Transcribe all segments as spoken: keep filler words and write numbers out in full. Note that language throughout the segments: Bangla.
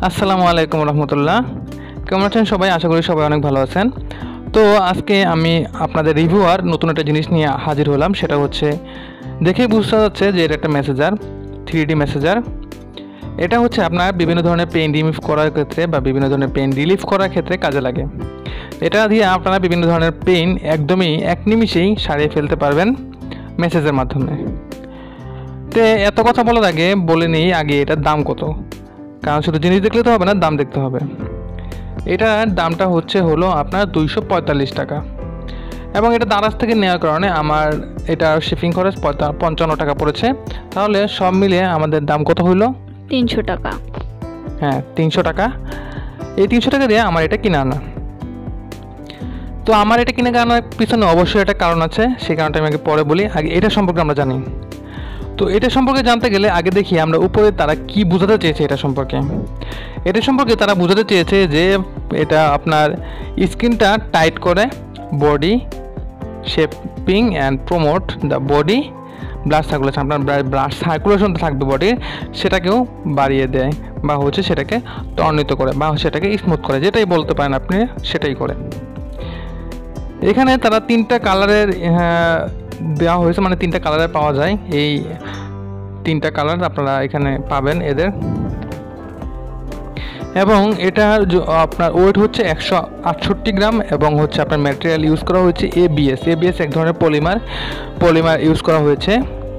আসসালামু আলাইকুম রহমতুল্লাহ। কেমন আছেন সবাই? আশা করি সবাই অনেক ভালো আছেন। তো আজকে আমি আপনাদের রিভিউয়ার নতুন একটা জিনিস নিয়ে হাজির হলাম। সেটা হচ্ছে, দেখেই বুঝতে যাচ্ছে যে এটা একটা মেসেজার, থ্রি ডি মেসেজার। এটা হচ্ছে আপনার বিভিন্ন ধরনের পেন রিমুভ করার ক্ষেত্রে বা বিভিন্ন ধরনের পেন রিলিফ করার ক্ষেত্রে কাজে লাগে। এটা দিয়ে আপনারা বিভিন্ন ধরনের পেন একদমই এক নিমিষেই সারিয়ে ফেলতে পারবেন মেসেজের মাধ্যমে। তো এত কথা বলার আগে বলে নিই আগে এটার দাম কত, কারণ শুধু জিনিস দেখলে তো হবে না, দাম দেখতে হবে। এটার দামটা হচ্ছে হলো আপনার দুইশো পঁয়তাল্লিশ টাকা, এবং এটা দারাজ থেকে নেওয়ার কারণে আমার এটার শিপিং খরচ পঞ্চান্ন টাকা পড়েছে। তাহলে সব মিলিয়ে আমাদের দাম কত হলো? তিনশো টাকা। হ্যাঁ, তিনশো টাকা। এই তিনশো টাকা দিয়ে আমার এটা কিনে আনা। তো আমার এটা কিনে আনার পিছনে অবশ্যই একটা কারণ আছে, সেই কারণটা আমি আগে পরে বলি। আগে এটা সম্পর্কে আমরা জানি। তো এটা সম্পর্কে জানতে গেলে আগে দেখি আমরা উপরে তারা কি বোঝাতে চেয়েছে এটা সম্পর্কে। এটা সম্পর্কে তারা বোঝাতে চেয়েছে যে এটা আপনার স্কিনটা টাইট করে, body shaping and promote the body blood circulation, আপনার ব্লাড সার্কুলেশন থাকবে বডির, সেটাকেও বাড়িয়ে দেয় বা হচ্ছে সেটাকে ত্বরান্বিত করে বা সেটাকে স্মুথ করে, যেটাই বলতে পারেন আপনি, সেটাই করে। এখানে তারা তিনটা কালারের দেওয়া হয়েছে, মানে তিনটা কালারে পাওয়া যায়। এই তিনটা কালার আপনারা এখানে পাবেন এদের। এবং এটা আপনার ওয়েট হচ্ছে একশো আটষট্টি গ্রাম, এবং হচ্ছে আপনার ম্যাটেরিয়াল ইউজ করা হয়েছে এবিএস। এবিএস এক ধরনের পলিমার পলিমার ইউজ করা হয়েছে।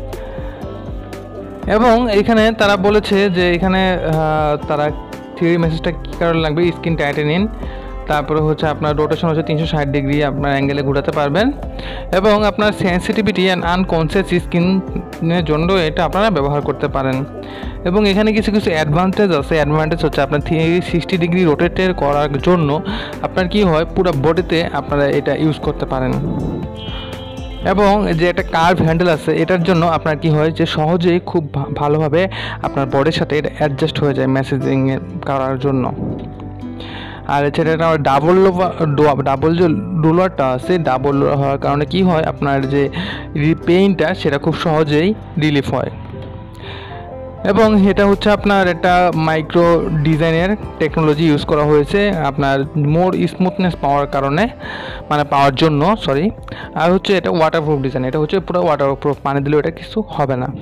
এবং এখানে তারা বলেছে যে এখানে তারা থ্রি মেসেজটা কী কারণে লাগবে, স্কিন টাইটেনিং, তারপরে হচ্ছে আপনার রোটেশন হচ্ছে তিনশো ষাট ডিগ্রি আপনার অ্যাঙ্গেলে ঘোরাতে পারবেন, এবং আপনার সেন্সিটিভিটি অ্যান্ড আনকনসিয়াস স্কিনের জন্য এটা আপনারা ব্যবহার করতে পারেন। এবং এখানে কিছু কিছু অ্যাডভান্টেজ আছে। অ্যাডভান্টেজ হচ্ছে আপনার থ্রি সিক্সটি ডিগ্রি রোটেটের করার জন্য আপনার কি হয়, পুরো বডিতে আপনারা এটা ইউজ করতে পারেন। এবং যে একটা কার্ভ হ্যান্ডেল আছে, এটার জন্য আপনার কি হয় যে সহজেই খুব ভালোভাবে আপনার বডির সাথে এটা অ্যাডজাস্ট হয়ে যায় মেসেজিং করার জন্য। আর সেটা ডাবল ডাবল যে রোলারটা আছে, ডাবল হওয়ার কারণে কি হয়, আপনার যে পেইনটা সেটা খুব সহজেই রিলিফ হয়। এবং এটা হচ্ছে আপনার একটা মাইক্রো ডিজাইনের টেকনোলজি ইউজ করা হয়েছে আপনার মোর স্মুথনেস পাওয়ার কারণে, মানে পাওয়ার জন্য সরি। আর হচ্ছে এটা ওয়াটারপ্রুফ ডিজাইন, এটা হচ্ছে পুরো ওয়াটারপ্রুফ, পানি দিলেও এটা কিছু হবে না।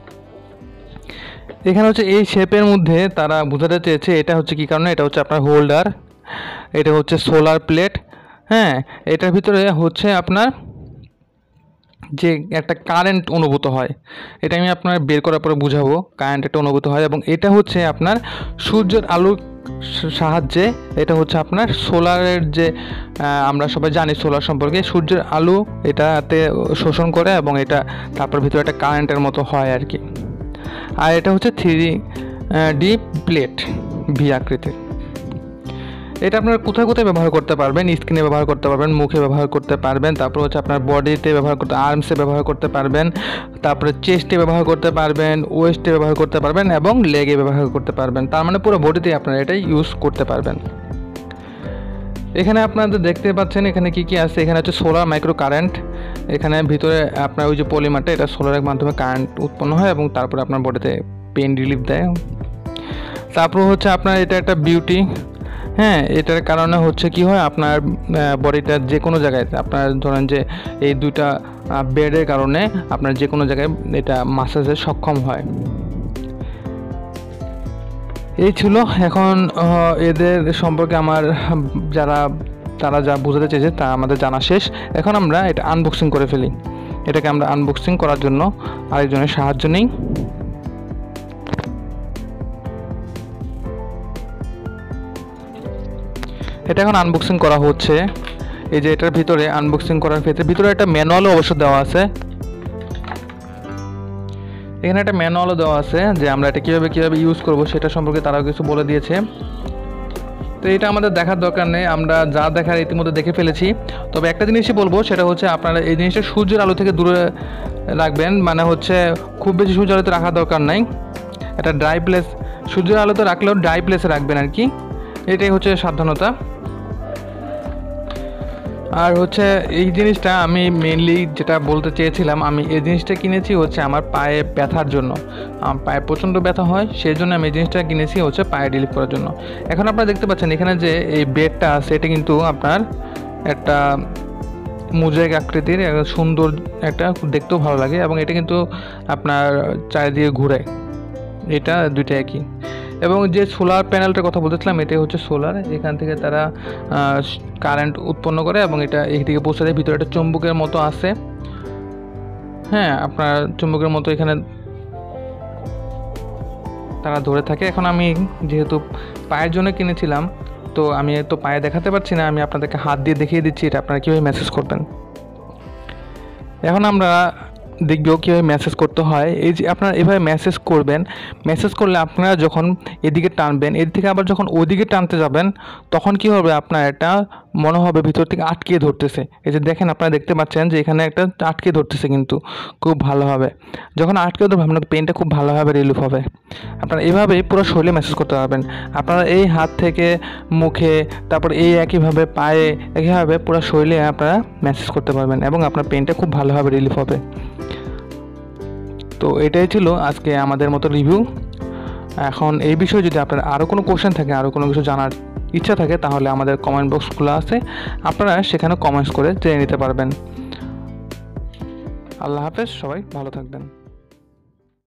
এখানে হচ্ছে এই শেপের মধ্যে তারা বোঝাতে চেয়েছে এটা হচ্ছে কী কারণে, এটা হচ্ছে আপনার হোল্ডার, এটা হচ্ছে সোলার প্লেট। হ্যাঁ, এটার ভিতরে হচ্ছে আপনার যে একটা কারেন্ট অনুভূত হয়, এটা আমি আপনার বের করার পরে বুঝাবো। কারেন্ট একটা অনুভূত হয়, এবং এটা হচ্ছে আপনার সূর্যের আলোর সাহায্যে, এটা হচ্ছে আপনার সোলারের যে আমরা সবাই জানি সোলার সম্পর্কে, সূর্যের আলো এটাতে শোষণ করে এবং এটা তারপর ভিতরে একটা কারেন্টের মতো হয় আর কি। আর এটা হচ্ছে থ্রি ডি প্লেট, ভি আকৃতির। এটা আপনারা কোথায় কোথায় ব্যবহার করতে পারবেন, স্কিনে ব্যবহার করতে পারবেন, মুখে ব্যবহার করতে পারবেন, তারপর হচ্ছে আপনার বডিতে ব্যবহার করতে, আর্মসে ব্যবহার করতে পারবেন, তারপরে চেস্টে ব্যবহার করতে পারবেন, ওয়েস্টে ব্যবহার করতে পারবেন, এবং লেগে ব্যবহার করতে পারবেন। তার মানে পুরো বডিতে আপনারা এটা ইউজ করতে পারবেন। এখানে আপনাদের দেখতে পাচ্ছেন এখানে কি কি আছে। এখানে হচ্ছে সোলার মাইক্রো কারেন্ট, এখানে ভিতরে আপনার ওই যে পলিমারটা, এটা সোলারের মাধ্যমে কারেন্ট উৎপন্ন হয় এবং তারপরে আপনার বডিতে পেন রিলিফ দেয়। তারপর হচ্ছে আপনার এটা একটা বিউটি। হ্যাঁ, এটার কারণে হচ্ছে কি হয়, আপনার বডিটার যে কোনো জায়গায়, আপনার ধরেন যে এই দুইটা বেডের কারণে আপনার যে কোনো জায়গায় এটা মাসাজে সক্ষম হয়। এই ছিল। এখন এদের সম্পর্কে আমার যারা তারা যা বোঝাতে চেয়েছে তা আমাদের জানা শেষ। এখন আমরা এটা আনবক্সিং করে ফেলি। এটাকে আমরা আনবক্সিং করার জন্য আরেকজনের সাহায্য নিই। এটা এখন আনবক্সিং করা হচ্ছে। এই যে এটার ভিতরে আনবক্সিং করার ক্ষেত্রে ভিতরে একটা ম্যানুয়ালও অবশ্য দেওয়া আছে। এখানে একটা ম্যানুয়ালও দেওয়া আছে যে আমরা এটা কীভাবে কীভাবে ইউজ করব সেটা সম্পর্কে তারাও কিছু বলে দিয়েছে। তো এটা আমাদের দেখার দরকার নেই, আমরা যা দেখার ইতিমধ্যে দেখে ফেলেছি। তবে একটা জিনিসই বলবো, সেটা হচ্ছে আপনারা এই জিনিসটা সূর্যের আলো থেকে দূরে রাখবেন, মানে হচ্ছে খুব বেশি সূর্যের আলোতে রাখার দরকার নাই। এটা ড্রাই প্লেস, সূর্যের আলোতে রাখলেও ড্রাই প্লেসে রাখবেন আর কি, এটাই হচ্ছে সাবধানতা। আর হচ্ছে এই জিনিসটা আমি মেনলি যেটা বলতে চেয়েছিলাম, আমি এই জিনিসটা কিনেছি হচ্ছে আমার পায়ে ব্যথার জন্য। আমার পায়ে প্রচণ্ড ব্যথা হয়, সেই জন্য আমি এই জিনিসটা কিনেছি হচ্ছে পায়ে রিলিফ করার জন্য। এখন আপনারা দেখতে পাচ্ছেন এখানে যে এই বেডটা আছে, এটা কিন্তু আপনার একটা মোজাইক আকৃতির, সুন্দর একটা, দেখতেও ভালো লাগে, এবং এটা কিন্তু আপনার চারিদিকে ঘুরে, এটা দুইটা একই। এবং যে সোলার প্যানেলটার কথা বলতেছিলাম, এটাই হচ্ছে সোলার। এখান থেকে তারা কারেন্ট উৎপন্ন করে এবং এটা এইদিকে পৌঁছে দেয়। ভিতরে একটা চুম্বকের মতো আছে, হ্যাঁ, আপনার চুম্বকের মতো এখানে তারা ধরে থাকে। এখন আমি যেহেতু পায়ের জন্য কিনেছিলাম, তো আমি তো পায়ে দেখাতে পারছি না, আমি আপনাদেরকে হাত দিয়ে দেখিয়ে দিচ্ছি এটা আপনারা কীভাবে মেসেজ করবেন। এখন আমরা দেখব কীভাবে মেসেজ করতে হয়। এই যে আপনারা এভাবে মেসেজ করবেন, মেসেজ করলে আপনারা যখন এদিকে টানবেন, এর থেকে আবার যখন ওদিকে টানতে যাবেন, তখন কি হবে, আপনার এটা মনে হবে ভিতর থেকে আটকে ধরতেছে। এই যে দেখেন, আপনারা দেখতে পাচ্ছেন যে এখানে একটা আটকে ধরতেছে, কিন্তু খুব ভালোভাবে যখন আটকে ধরবে আপনার পেনটা খুব ভালোভাবে রিলিফ হবে। আপনারা এভাবেই পুরো শরীরে মেসেজ করতে পারবেন। আপনারা এই হাত থেকে মুখে, তারপর এই একইভাবে পায়ে, একইভাবে পুরো শরীরে আপনারা মেসেজ করতে পারবেন এবং আপনার পেনটা খুব ভালোভাবে রিলিফ হবে। তো এটাই ছিল আজকে আমাদের মতো রিভিউ। এখন এই বিষয়ে যদি আপনার আরও কোনো কোশ্চেন থাকে, আরও কোনো কিছু জানার ইচ্ছা থাকে, তাহলে আমাদের কমেন্ট বক্স খোলা আছে, আপনারা সেখানে কমেন্টস করে জেনে নিতে পারবেন। আল্লাহ হাফেজ, সবাই ভালো থাকবেন।